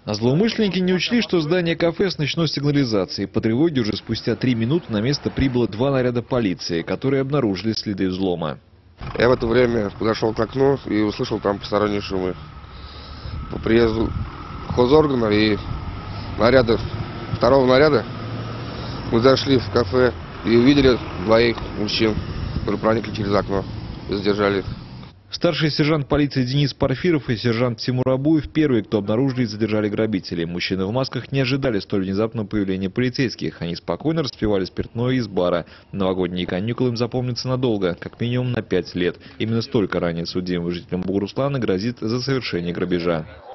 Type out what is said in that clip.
А злоумышленники не учли, что здание кафе с ночной сигнализацией. По тревоге уже спустя 3 минуты на место прибыло 2 наряда полиции, которые обнаружили следы взлома. Я в это время подошел к окну и услышал там посторонние шумы. По приезду хозорганов и второго наряда мы зашли в кафе и увидели 2 мужчин, которые проникли через окно и задержали их. Старший сержант полиции Денис Порфиров и сержант Тимур Абуев первые, кто обнаружили и задержали грабителей. Мужчины в масках не ожидали столь внезапного появления полицейских. Они спокойно распивали спиртное из бара. Новогодние каникулы им запомнятся надолго, как минимум на 5 лет. Именно столько ранее судимым жителям Бугуруслана грозит за совершение грабежа.